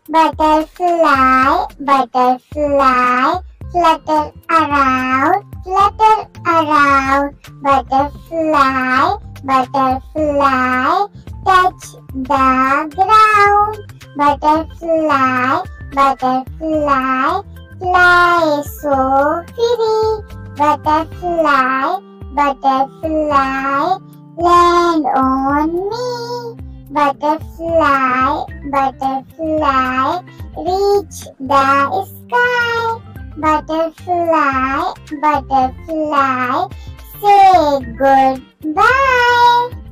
Butterfly, butterfly, flutter around, flutter around. Butterfly, butterfly, touch the ground. Butterfly, butterfly, fly so free. Butterfly, butterfly, land on me. Butterfly, butterfly, reach the sky. Butterfly, butterfly, say goodbye.